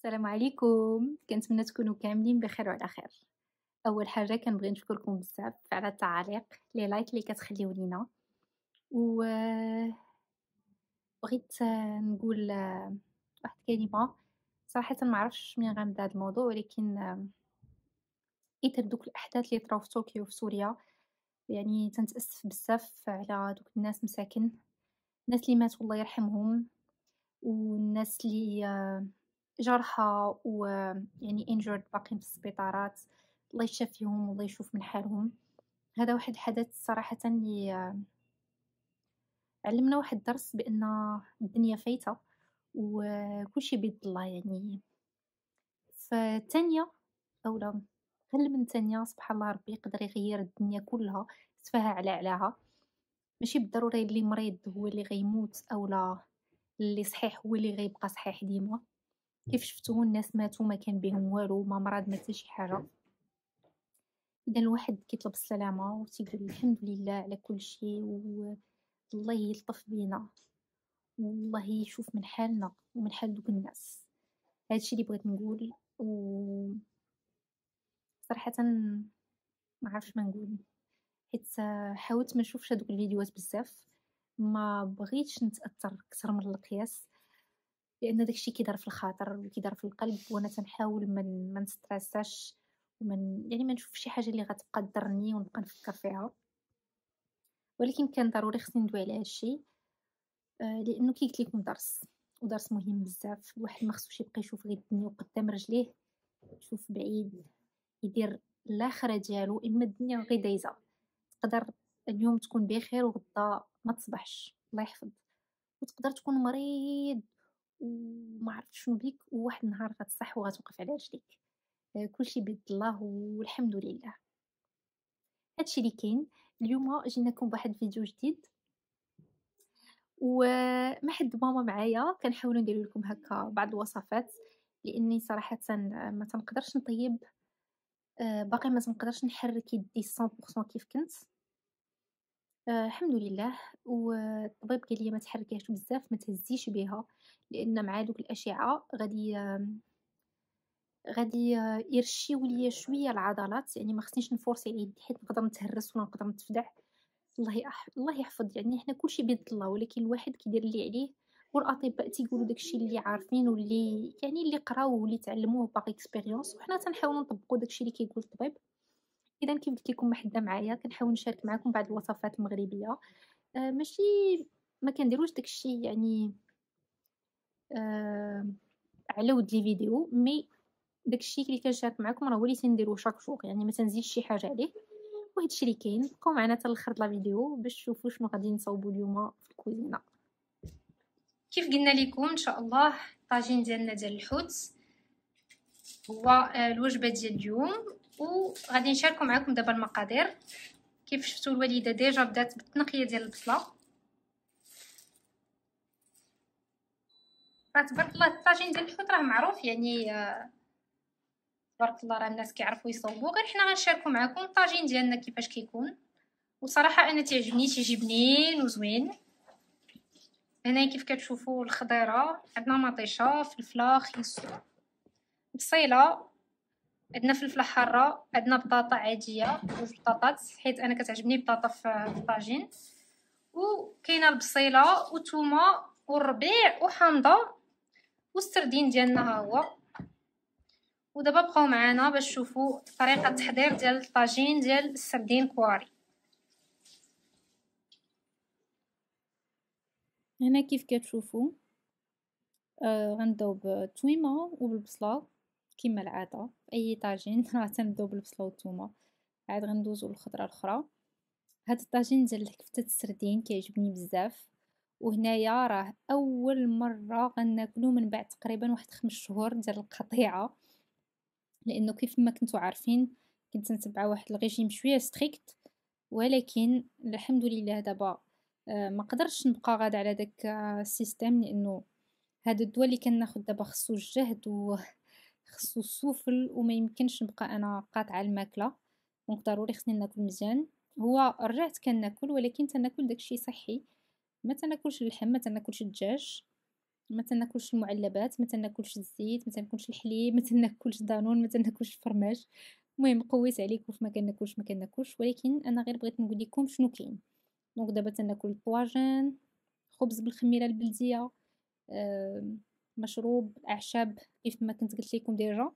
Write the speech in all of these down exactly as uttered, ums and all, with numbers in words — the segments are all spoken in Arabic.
السلام عليكم، كنتمنى تكونوا كاملين بخير وعلى خير. أول حاجة كنبغي نشكركم بزاف على التعاليق، لي لايك اللي كتخليو لينا، و بغيت نقول واحد الكلمة. صراحةً ما عرفتش منين غنبدا هاد الموضوع، ولكن إثر دوك الأحداث اللي طراو في طوكيو في سوريا، يعني تنتأسف بزاف على دوك الناس مساكن، الناس اللي ماتوا الله يرحمهم، والناس اللي جرحى ويعني injured باقيين في السبيطارات، الله يشافيهم والله يشوف من حالهم. هذا واحد الحدث صراحةً اللي علمنا واحد الدرس بأن الدنيا فايتة وكلشي بيد الله يعني. فالتانية أولا أقل من ثانية سبحان الله ربي يقدر يغير الدنيا كلها، يصفاها على علاها. ماشي بالضروري اللي مريض هو اللي غيموت أولا اللي صحيح هو اللي غيبقى صحيح ديما. كيف شفتوا الناس ماتوا ما كان بهم والو، ما مرض ما حتى شي حاجة. إذا الواحد كيطلب السلامة وتيقول الحمد لله على كل شيء، والله يلطف بينا والله يشوف من حالنا ومن حال دوك الناس. هادشي اللي بغيت نقول، و صراحة ما عرفتش ما نقول، حيت حاولت ما نشوفش هادوك الفيديوهات بزاف، ما بغيتش نتأثر أكثر من القياس، لأن داكشي كيضر في الخاطر وكيضر في القلب، وأنا تنحاول ما من ما نستريساش ومن يعني ما نشوف شي حاجة اللي غتبقى تضرني ونبقى نفكر فيها. ولكن كان ضروري خصني ندوي على هادشي، آه لأنه كي قلت لكم درس، ودرس مهم بزاف. الواحد ما خصوش يبقى يشوف غير الدنيا قدام رجليه، يشوف بعيد، يدير الآخرة ديالو. إما الدنيا غير دايزة، تقدر اليوم تكون بخير وغدا ما تصبحش الله يحفظ، وتقدر تكون مريض وما عرفت شنو بيك، وواحد النهار غتصح وغتوقف على رجليك. آه، كلشي بيد الله والحمد لله. هادشي اللي كاين. اليوم جيناكم بواحد الفيديو جديد، وما حد ماما معايا كنحاولوا نديروا لكم هكا بعض الوصفات، لاني صراحه ما تنقدرش نطيب. آه، باقي ما تنقدرش نحرك يدي مية بالمية كيف كنت. آه، الحمد لله. والطبيب قال لي ما تحركيهش بزاف، ما تهزيش بها، لان مع دوك الاشعه غادي غادي يرشيو ليا شويه العضلات، يعني ما خصنيش نفورسي على يدي حيت نقدر نتهرس ولا نقدر نتفدع. الله يح... الله يحفظ، يعني حنا كلشي بيد الله، ولكن الواحد كيدير اللي عليه. والاطباء تيقولوا داكشي اللي عارفين واللي يعني اللي قراوه واللي تعلموه باغ اكسبيريونس، وحنا تنحاولوا نطبقوا داكشي اللي كيقول الطبيب. اذا كيف قلت لكم ما حدا معايا كنحاول نشارك معكم بعض الوصفات المغربيه. آه ماشي ما كنديروش داكشي يعني آه على ود لي فيديو، مي داكشي اللي كنشارك معكم راه هو اللي تنديرو شاك جور، يعني ما تنزيدش شي حاجه عليه. وهادشي اللي كاين. بقاو معنا حتى الاخر د لا فيديو باش تشوفوا شنو غادي نصاوبوا اليوم في الكوزينه. كيف قلنا لكم ان شاء الله الطاجين ديالنا ديال الحوت هو الوجبه ديال اليوم، وغادي نشاركوا معكم دابا المقادير. كيف شفتوا الوالده ديجا بدات بالتنقيه ديال البصله. راه تبارك الله الطاجين ديال الحوت راه معروف، يعني تبارك الله راه الناس كيعرفوا يصاوبوا، غير حنا غنشاركوا معكم الطاجين ديالنا كيفاش كيكون. وصراحه انا تعجبني، تيجي بنين وزوين. هنا كيف كتشوفوا الخضيره عندنا مطيشه، فلفله، خيس، بصيله، عندنا فلفله حاره، عندنا بطاطا عاديه، جوج بطاطات حيت انا كتعجبني بطاطا في الطاجين، وكاينه البصيله وثومه والربيع وحامضه والسردين ديالنا ها هو. ودابا بقاو معنا باش تشوفوا طريقه التحضير ديال الطاجين ديال السردين كواري. هنا كيف كتشوفوا آه غنبداو بالثومه وبالبصله كما العاده في اي طاجين راه تنبداو بالبصله والثومه، عاد غندوزو للخضره الاخرى. هاد الطاجين ديال كفتة السردين كيعجبني بزاف، وهنايا راه اول مره غناكلو من بعد تقريبا واحد خمس شهور ديال القطيعه، لانه كيف ما كنتو عارفين كنت نتبع واحد الريجيم شويه ستريكت، ولكن الحمد لله دابا آه ما قدرش نبقى غادا على داك آه السيستم، لانه هاد الدواء اللي كناخد دابا خصو الجهد وخصو السفل، وما يمكنش نبقى انا قاطعه الماكله، دونك ضروري خصني ناكل مزيان. هو رجعت كناكل ولكن تناكل داكشي صحي، ما تناكلش اللحم، ما تناكلش الدجاج، ما تناكلش المعلبات، ما تناكلش الزيت، ما تناكلش الحليب، ما تناكلش دانون، ما تناكلش الفرماج. المهم قويت عليكم فما كناكلش ما كناكلش، ولكن أنا غير بغيت نقول لكم شنو كاين. دونك دابا تناكل الطواجن، خبز بالخميرة البلدية، آمم، مشروب، أعشاب كيف ما كنت قلت لكم ديجا،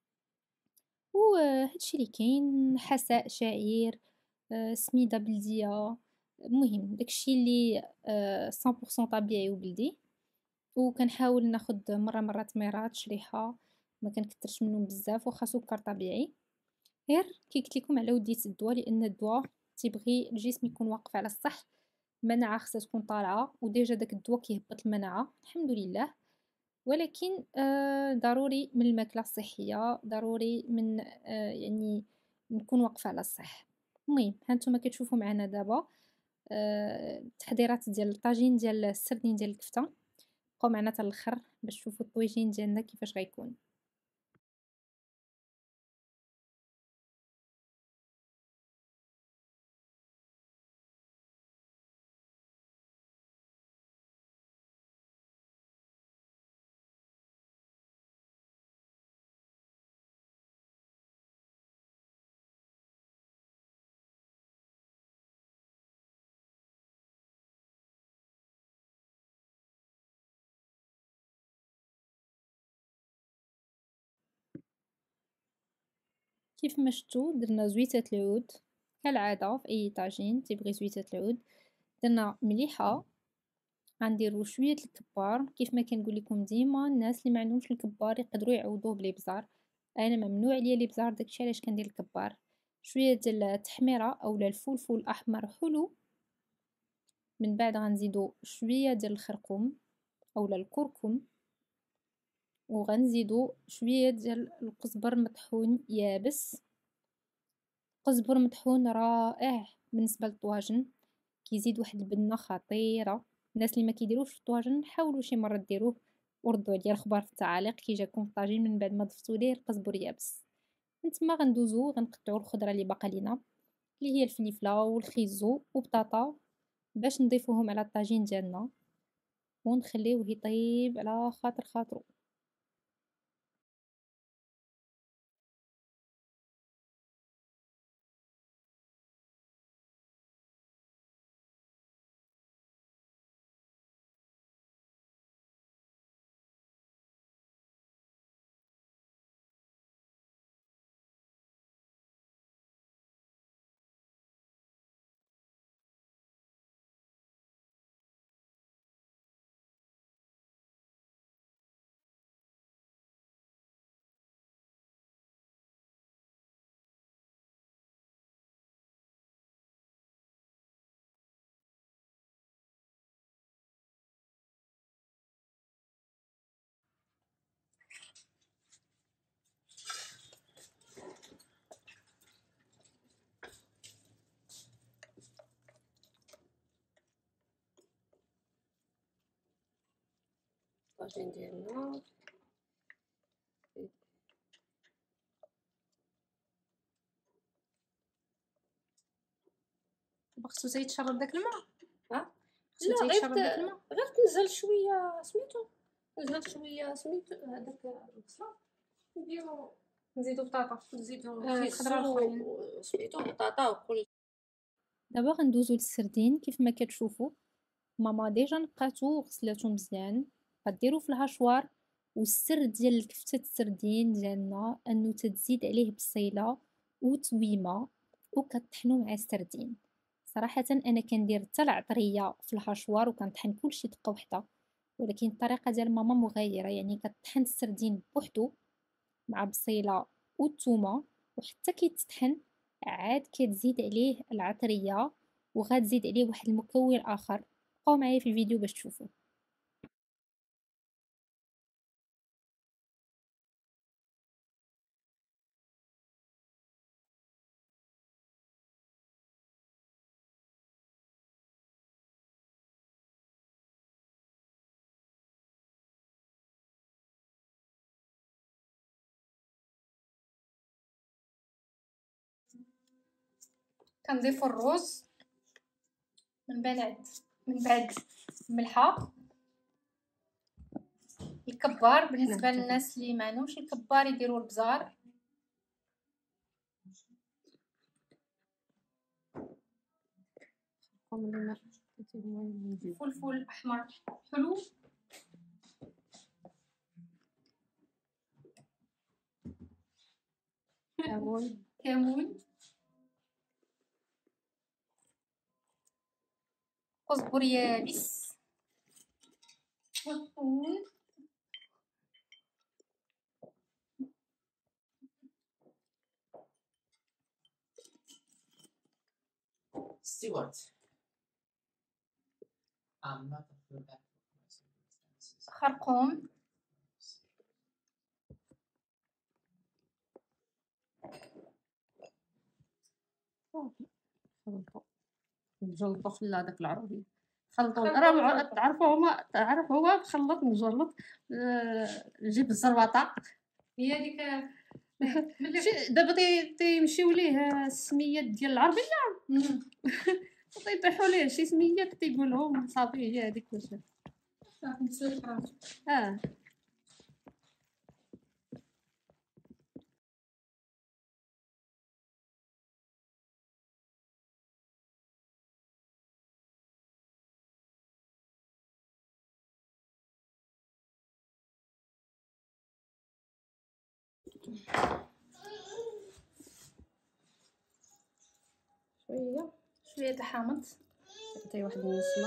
وهادشي اللي كاين، حساء، شعير، آآ، سميدة بلدية، المهم داكشي اللي آآ مية بالمية طبيعي وبلدي. وكنحاول ناخد مرة مرة تميرات شريحة، ما كنكترش منهم بزاف واخا سكر طبيعي، غير كي قلت لكم على وديت الدوا لأن الدوا تيبغي الجسم يكون واقف على الصح، المناعة خصها تكون طالعة وديجا داك الدوا كيهبط المناعة الحمد لله. ولكن آآ ضروري من الماكلة الصحية، ضروري من آآ يعني نكون واقفة على الصح. المهم ها نتوما كتشوفوا معانا دابا آآ التحضيرات ديال الطاجين ديال السردين ديال الكفتة، بقاو معنا حتى الآخر باش تشوفوا الطويجين ديالنا كيفاش غيكون. كيف ما شفتوا درنا زويتة العود كالعادة في أي طاجين تيبغي زويتة العود، درنا مليحة، غنديرو شوية الكبار كيف ما كنقول لكم ديما الناس اللي ما عندهمش الكبار يقدروا يعوضوه بالإبزار، أنا ممنوع عليا الإبزار داكشي علاش كندير الكبار. شوية ديال التحميرة أولا الفلفل الأحمر حلو، من بعد غنزيدو شوية ديال الخرقوم أولا الكركم، وغنزيدو شوية ديال القزبر مطحون يابس. قزبر مطحون رائع بالنسبة للطواجن، كيزيد واحد البنة خطيرة. الناس اللي ما كيديروش في الطواجن حاولوا شي مرة ديروه وردوا عليا الخبار في التعاليق كي جاكم الطاجين من بعد ما ضفتوا ليه القزبر يابس. من تما غندوزو غنقطعو الخضرة اللي باقا لينا اللي هي الفليفلة والخيزو وبطاطا باش نضيفوهم على الطاجين ديالنا ونخليوه يطيب على خاطر خاطرو. الطاجين ديالنا خصو حتى يتشرب داك الماء. ها خصو لا حتى غير يتشرب داك الماء. غير تنزل شويه سميتو، نزل شويه سميتو هذاك البصله نديرو، نزيدو بطاطا نزيدو آه، الخضره خيزو الاخرين. سميتو بطاطا وكل. دابا غندوزو للسردين كيف ما كتشوفوا ماما ديجا نقاتو غسلاتو مزيان، غديرو في الهاشوار. والسر ديال الكفتة السردين ديالنا انو تتزيد عليه بصيلة وتويمة وكطحنو مع السردين. صراحة انا كندير حتى العطرية في الهاشوار وكنطحن كلشي دقة وحدة، ولكن الطريقة ديال ماما مغايرة، يعني كطحن السردين بوحدو مع بصيلة والثومة، وحتى كيتطحن عاد كتزيد عليه العطرية وغتزيد عليه واحد المكون آخر. بقاو معايا في الفيديو باش تشوفوا. كنضيفوا الروز من بعد من بعد الملحة الكبار بالنسبه للناس اللي ما عندهمش الكبار يديروا البزار. فلفل احمر حلو، كمون كمون، كزبر يابس، والثوم، Stewart. I'm not a food advocate. خرقوم، خلطوا نجلطوا في هذاك العربي، خلطوا راه تعرفوا هما تعرف هو خلط نجلط. آه، نجيب الزربطه هي ديك شي دابا تي- تيمشيو ليه السميات ديال العربيه تيطيحوا ليه شي سميات تيقولهم صافي هي هذيك واش اه. شويه شويه د الحامض، حتى واحد النسمه.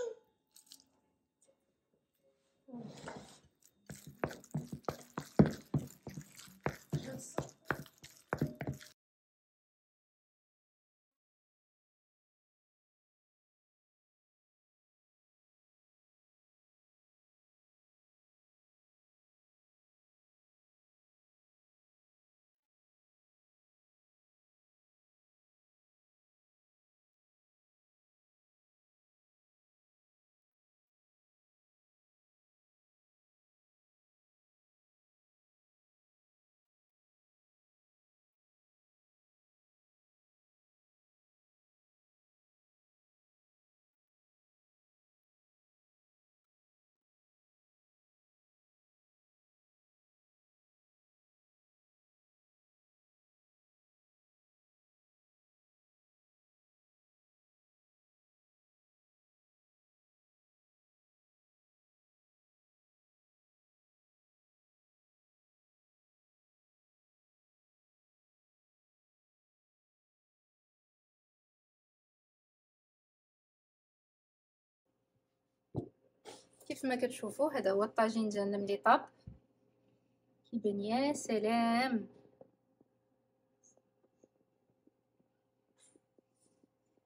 كيف ما كتشوفوا هذا هو الطاجين ديالنا ملي طاب، كيبان يا سلام.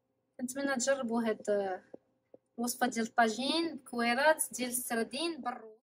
كنتمنى تجربوا هاد الوصفه ديال الطاجين بكويرات ديال السردين بالرز.